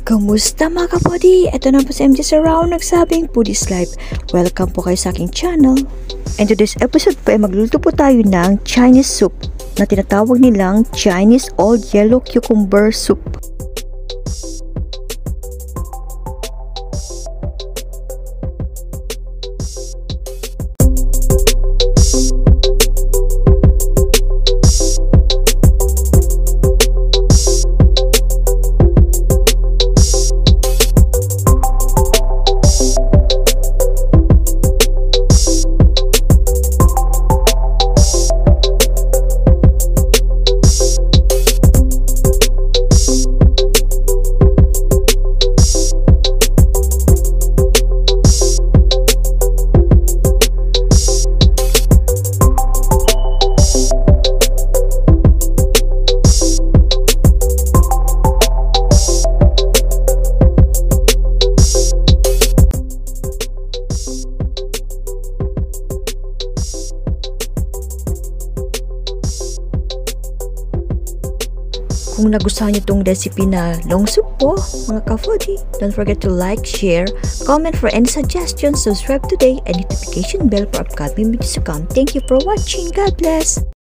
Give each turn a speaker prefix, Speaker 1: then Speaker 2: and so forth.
Speaker 1: Kamusta mga kapodi? Ito na po si MJ Taraon nagsabing Foodies Life. Welcome po kayo sa aking channel. And today's episode po ay magluluto po tayo ng Chinese soup na tinatawag nilang Chinese Old Yellow Cucumber Soup. Kung nagustuhan nyo itong recipe na long soup po, mga ka-foodie, don't forget to like, share, comment for any suggestions, subscribe today, and notification bell for upcoming videos to come. Thank you for watching. God bless!